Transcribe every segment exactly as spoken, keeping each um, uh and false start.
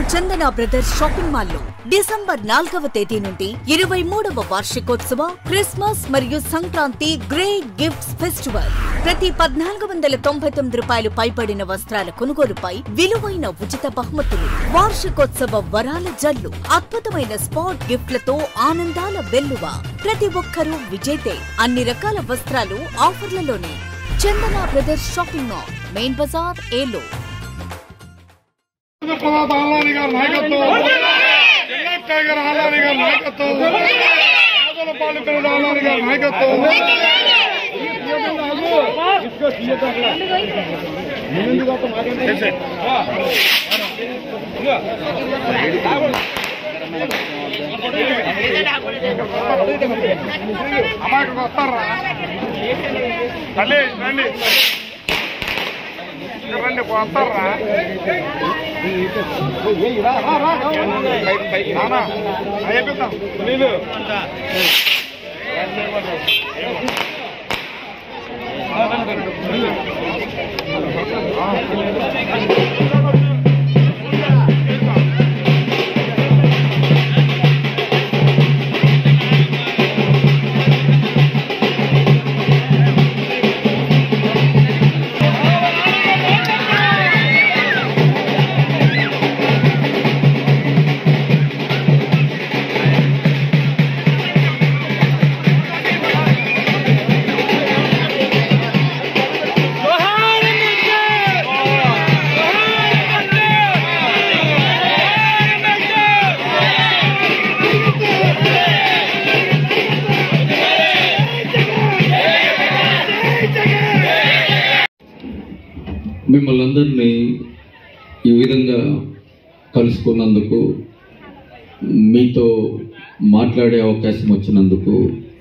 చందన brothers shopping mall లో December నాలుగవ తేదీ నుండి ఇరవై మూడవ వార్షికోత్సవ క్రిస్మస్ మరియు సంక్రాంతి గ్రేట్ గిఫ్ట్స్ ఫెస్టివల్. ప్రతి పద్నాలుగు వందల తొంభై తొమ్మిది రూపాయలు పైబడిన వస్త్రాల కొనుగోలుపై విలువైన ఉచిత బహుమతులు, వార్షికోత్సవ వరాల జల్లు, అద్భుతమైన స్పాట్ గిఫ్ట్లతో ఆనందాల వెల్లువ. ప్రతి ఒక్కరూ విజేతే. అన్ని రకాల వస్త్రాలు ఆఫర్లలోనే. Chandana brothers shopping mall, main bazaar, ఏలో. అమ్మాయికి వస్తారా తల్లి రండి రండి వస్తారా అయిపోతాం నీళ్ళు మిమ్మల్ని అందరినీ ఈ విధంగా కలుసుకున్నందుకు, మీతో మాట్లాడే అవకాశం వచ్చినందుకు,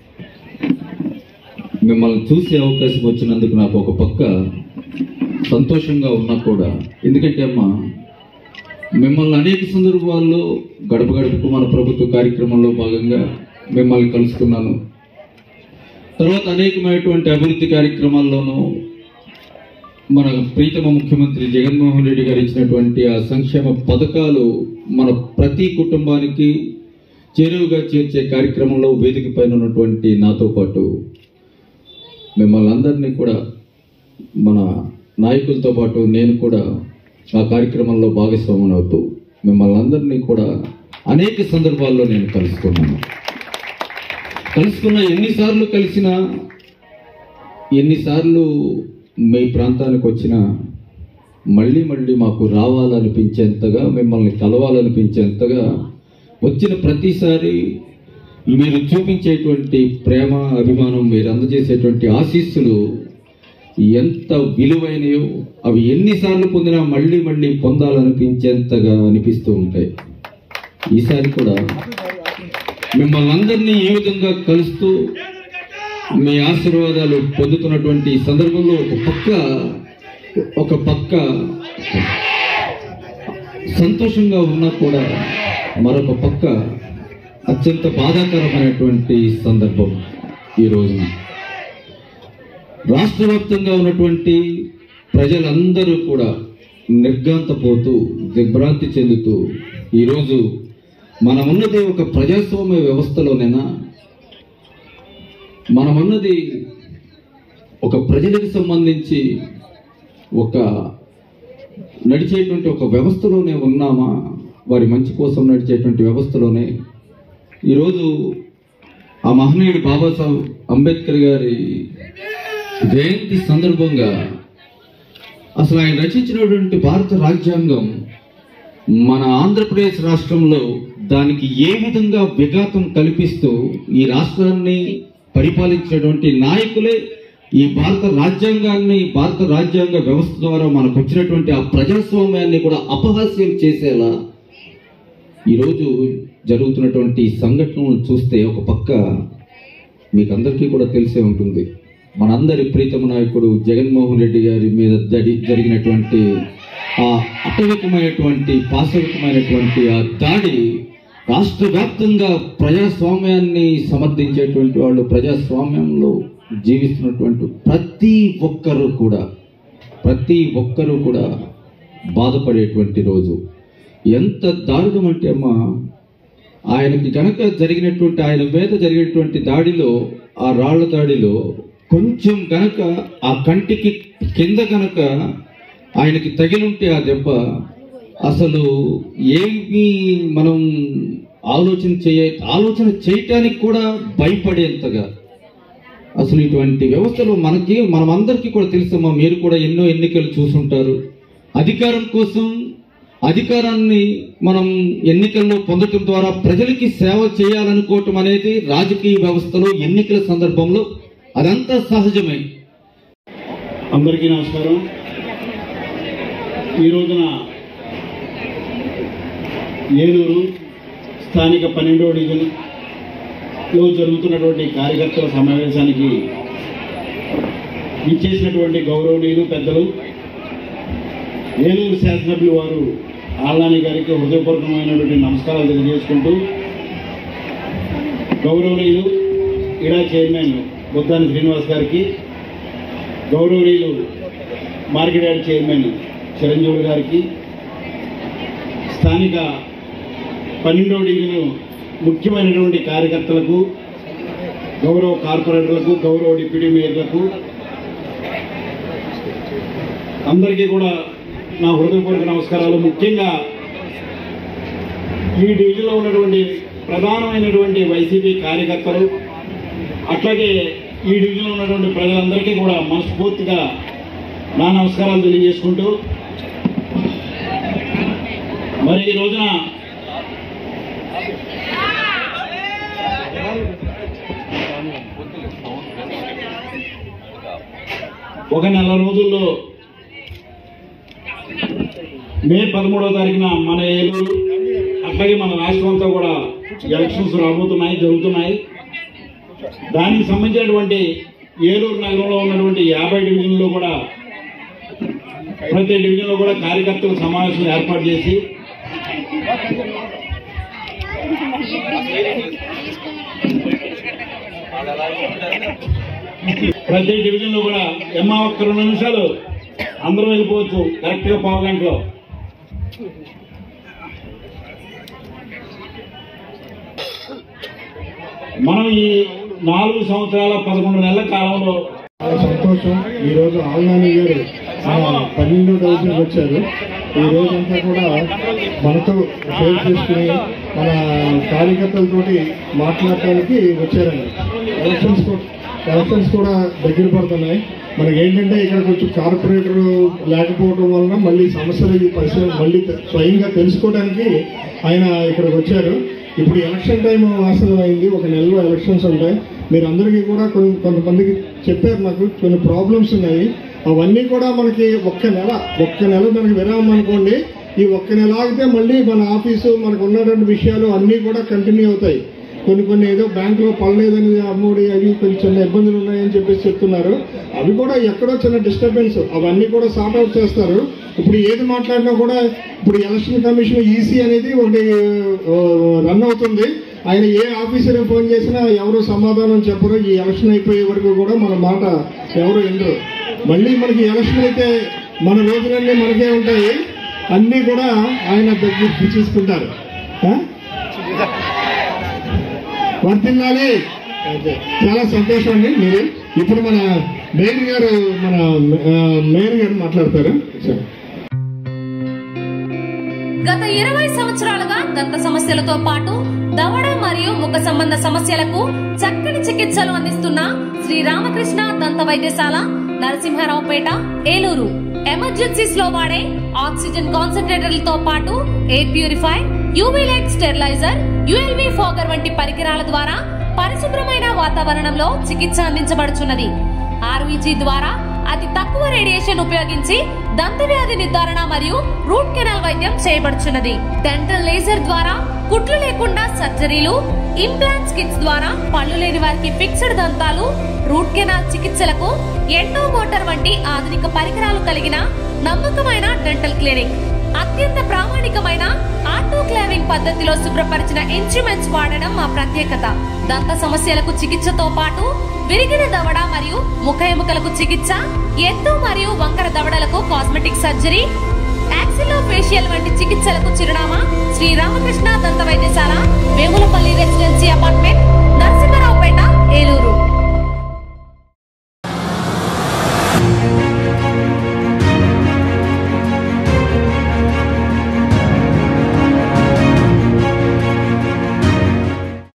మిమ్మల్ని చూసే అవకాశం వచ్చినందుకు నాకు ఒక పక్క సంతోషంగా ఉన్నా కూడా, ఎందుకంటే అమ్మ మిమ్మల్ని అనేక సందర్భాల్లో గడప గడపకు మన ప్రభుత్వ కార్యక్రమంలో భాగంగా మిమ్మల్ని కలుసుకున్నాను. తర్వాత అనేకమైనటువంటి అభివృద్ధి కార్యక్రమాల్లోనూ మన ప్రీతమ ముఖ్యమంత్రి జగన్మోహన్ రెడ్డి గారు ఇచ్చినటువంటి ఆ సంక్షేమ పథకాలు మన ప్రతి కుటుంబానికి చేరువుగా చేర్చే కార్యక్రమంలో వేదిక పైన ఉన్నటువంటి నాతో పాటు మిమ్మల్ని అందరినీ కూడా, మన నాయకులతో పాటు నేను కూడా ఆ కార్యక్రమంలో భాగస్వామ్యం అవుతూ మిమ్మల్ని అందరినీ కూడా అనేక సందర్భాల్లో నేను కలుసుకున్నాను. కలుసుకున్న ఎన్నిసార్లు కలిసినా, ఎన్నిసార్లు మీ ప్రాంతానికి వచ్చినా మళ్ళీ మళ్ళీ మాకు రావాలనిపించేంతగా, మిమ్మల్ని కలవాలనిపించేంతగా, వచ్చిన ప్రతిసారి మీరు చూపించేటువంటి ప్రేమ, అభిమానం, మీరు అందజేసేటువంటి ఆశీస్సులు ఎంత విలువైనయో, అవి ఎన్నిసార్లు పొందినా మళ్ళీ మళ్ళీ పొందాలనిపించేంతగా అనిపిస్తూ ఉంటాయి. ఈసారి కూడా మిమ్మల్ని అందరినీ ఈ విధంగా కలుస్తూ మీ ఆశీర్వాదాలు పొందుతున్నటువంటి సందర్భంలో ఒక పక్క ఒక పక్క సంతోషంగా ఉన్నా కూడా మరొక పక్క అత్యంత బాధాకరమైనటువంటి సందర్భం. ఈ రోజున రాష్ట్ర వ్యాప్తంగా ఉన్నటువంటి ప్రజలందరూ కూడా నిర్ఘాంతపోతూ, దిగ్భ్రాంతి చెందుతూ, ఈరోజు మనమున్నది ఒక ప్రజాస్వామ్య వ్యవస్థలోనైనా, మనమన్నది ఒక ప్రజలకు సంబంధించి ఒక నడిచేటువంటి ఒక వ్యవస్థలోనే ఉన్నామా, వారి మంచి కోసం నడిచేటువంటి వ్యవస్థలోనే ఈరోజు ఆ మహనీయుడు బాబాసాహెబ్ అంబేద్కర్ గారి జయంతి సందర్భంగా అసలు ఆయన రచించినటువంటి భారత రాజ్యాంగం మన ఆంధ్రప్రదేశ్ రాష్ట్రంలో దానికి ఏ విధంగా విఘాతం కల్పిస్తూ ఈ రాష్ట్రాన్ని పరిపాలించినటువంటి నాయకులే ఈ భారత రాజ్యాంగాన్ని, భారత రాజ్యాంగ వ్యవస్థ ద్వారా మనకు వచ్చినటువంటి ఆ ప్రజాస్వామ్యాన్ని కూడా అపహాస్యం చేసేలా ఈరోజు జరుగుతున్నటువంటి సంఘటనలు చూస్తే ఒక పక్క మీకు అందరికీ కూడా తెలిసే ఉంటుంది, మనందరి ప్రీతమ నాయకుడు జగన్మోహన్ రెడ్డి గారి మీద జరిగినటువంటి ఆ అటవికమైనటువంటి, పాశవికమైనటువంటి ఆ దాడి రాష్ట్ర వ్యాప్తంగా ప్రజాస్వామ్యాన్ని సమర్థించేటువంటి వాళ్ళు, ప్రజాస్వామ్యంలో జీవిస్తున్నటువంటి ప్రతి ఒక్కరూ కూడా ప్రతి ఒక్కరూ కూడా బాధపడేటువంటి రోజు. ఎంత దారుణం అంటే అమ్మా, ఆయనకి గనక జరిగినటువంటి ఆయన మీద జరిగినటువంటి దాడిలో, ఆ రాళ్ల దాడిలో కొంచెం గనక ఆ కంటికి కింద గనక ఆయనకి తగిలుంటే ఆ దెబ్బ, అసలు ఏమి మనం ఆలోచన చేయ ఆలోచన చేయటానికి కూడా భయపడేంతగా అసలు ఇటువంటి వ్యవస్థలో మనకి మనమందరికీ కూడా తెలుసమ్మా, మీరు కూడా ఎన్నో ఎన్నికలు చూసుంటారు. అధికారం కోసం, అధికారాన్ని మనం ఎన్నికల్లో పొందటం ద్వారా ప్రజలకి సేవ చేయాలనుకోవటం అనేది రాజకీయ వ్యవస్థలో ఎన్నికల సందర్భంలో అదంతా సహజమే. అందరికీ నమస్కారం. ఈ రోజున ఏలూరు స్థానిక పన్నెండవ డివిజన్లో జరుగుతున్నటువంటి కార్యకర్తల సమావేశానికి ఇచ్చేసినటువంటి గౌరవనీయులు పెద్దలు ఏలూరు శాసనసభ్యులు వారు ఆళ్ళనాని గారికి హృదయపూర్వకమైనటువంటి నమస్కారాలు తెలియజేసుకుంటూ, గౌరవనీయులు ఇడా చైర్మన్ బొద్దాని శ్రీనివాస్ గారికి, గౌరవనీయులు మార్కెట్ యార్డ్ చైర్మన్ చిరంజీవి గారికి, స్థానిక పన్నెండవ డివిజన్ ముఖ్యమైనటువంటి కార్యకర్తలకు, గౌరవ కార్పొరేటర్లకు, గౌరవ డిప్యూటీ మేయర్లకు అందరికీ కూడా నా హృదయపూర్వక నమస్కారాలు. ముఖ్యంగా ఈ డివిజన్లో ఉన్నటువంటి ప్రధానమైనటువంటి వైసీపీ కార్యకర్తలు, అట్లాగే ఈ డివిజన్లో ఉన్నటువంటి ప్రజలందరికీ కూడా మనస్ఫూర్తిగా నా నమస్కారాలు తెలియజేసుకుంటూ, మరి ఈ రోజున ఒక నెల రోజుల్లో మే పదమూడవ తారీఖున మన ఏలూరు అట్లాగే మన రాష్ట్రం అంతా కూడా ఎలక్షన్స్ రాబోతున్నాయి, జరుగుతున్నాయి. దానికి సంబంధించినటువంటి ఏలూరు నగరంలో ఉన్నటువంటి యాభై డివిజన్లో కూడా ప్రతి డివిజన్లో కూడా కార్యకర్తల సమావేశం ఏర్పాటు చేసి ప్రతి డివిజన్లో కూడా ఎమ్మా ఒక్క రెండు నిమిషాలు అందరూ వెళ్ళిపోవచ్చు కరెక్ట్గా పావు గంటలో. మనం ఈ నాలుగు సంవత్సరాల పదకొండు నెలల కాలంలో చాలా సంతోషం. ఈరోజు ఆళ్ళనాని గారు పన్నెండో డివిజన్కి వచ్చారు. ఈ రోజంతా కూడా మనతో షేర్ చేసుకుని మన కార్యకర్తలతోటి మాట్లాడటానికి వచ్చారండి. ఎలక్షన్స్ ఎలక్షన్స్ కూడా దగ్గర పడుతున్నాయి. మనకి ఏంటంటే ఇక్కడ కొంచెం కార్పొరేటర్ లేకపోవడం వలన మళ్ళీ సమస్యలు ఈ పరిస్థితి మళ్ళీ స్వయంగా తెలుసుకోవడానికి ఆయన ఇక్కడికి వచ్చారు. ఇప్పుడు ఎలక్షన్ టైం ఆసన్నమైంది, ఒక నెలలో ఎలక్షన్స్ ఉంటాయి. మీరు అందరికీ కూడా కొన్ని కొంతమందికి చెప్పారు, నాకు కొన్ని ప్రాబ్లమ్స్ ఉన్నాయి. అవన్నీ కూడా మనకి ఒక్క నెల ఒక్క నెల మనకి విరామం అనుకోండి. ఈ ఒక్క నెల ఆగితే మళ్ళీ మన ఆఫీసు మనకు ఉన్నటువంటి విషయాలు అన్నీ కూడా కంటిన్యూ అవుతాయి. కొన్ని కొన్ని ఏదో బ్యాంకులో పడలేదని అమ్మఒడి అవి కొంచెం చిన్న ఇబ్బందులు ఉన్నాయని చెప్పేసి చెప్తున్నారు. అవి కూడా ఎక్కడో చిన్న డిస్టర్బెన్స్, అవన్నీ కూడా సార్ట్ అవుట్ చేస్తారు. ఇప్పుడు ఏది మాట్లాడినా కూడా ఇప్పుడు ఎలక్షన్ కమిషన్ ఈసీ అనేది ఒకటి రన్ అవుతుంది. ఆయన ఏ ఆఫీసర్ ఫోన్ చేసినా ఎవరు సమాధానం చెప్పరు. ఈ ఎలక్షన్ అయిపోయే వరకు కూడా మన మాట ఎవరు వినరు. మళ్ళీ మనకి ఎలక్షన్ అయితే మన రోజులన్నీ మనకే ఉంటాయి, అన్నీ కూడా ఆయన దగ్గర చూసుకుంటారు. వర్తిల్లాలి. చాలా సంతోషం అండి. మీరు ఇప్పుడు మన మేయర్ గారు మన మేయర్ గారు మాట్లాడతారు. గత ఇరవై సంవత్సరాలుగా దంత సమస్యలతో పాటు దవడ మరియు ముఖ సంబంధ సమస్యలకు చక్కని చికిత్సలు అందిస్తున్న శ్రీ రామకృష్ణ దంత వైద్యశాల, నరసింహారావుపేట, ఏలూరు. ఎమర్జెన్సీస్ లో వాడే ఆక్సిజన్ కాన్సన్ట్రేటర్లతో పాటు air purify, UV light steriliser, ULV fogger వంటి పరికరాల ద్వారా పరిశుభ్రమైన వాతావరణంలో చికిత్స అందించబడుచున్నది. ఆర్వీజీ ద్వారా అతి తక్కువ రేడియేషన్ ఉపయోగించి దంత వ్యాధి నిర్ధారణ మరియు రూట్ కెనాల్ వైద్యం చేయబడుచున్నది. డెంటల్ లేజర్ ద్వారా కుట్లు లేకుండా సర్జరీలు, ఇంప్లాంట్స్ కిట్స్ ద్వారా పళ్ళు లేని వారికి ఫిక్స్డ్ దంతాలు, రూట్ కెనాల్ చికిత్సలకు ఎండో మోటార్ వంటి ఆధునిక పరికరాలు కలిగిన నమ్మకమైన డెంటల్ క్లినిక్. అత్యంత ప్రామాణికమైన ఆటోక్లావింగ్ పద్ధతిలో శుభ్రపరిచిన ఇన్స్ట్రుమెంట్స్ వాడడం మా ప్రత్యేకత. దంత సమస్యలకు చికిత్సతో పాటు విరిగిన దవడ మరియు ముఖ ఎముకలకు చికిత్స, ఎత్తు మరియు వంకర దవడలకు కాస్మెటిక్ సర్జరీ, మాక్సిలో ఫేషియల్ వంటి చికిత్సలకు చిరునామా శ్రీ రామకృష్ణ దంత వైద్యశాల, వేములపల్లి రెసిడెన్సీ అపార్ట్మెంట్,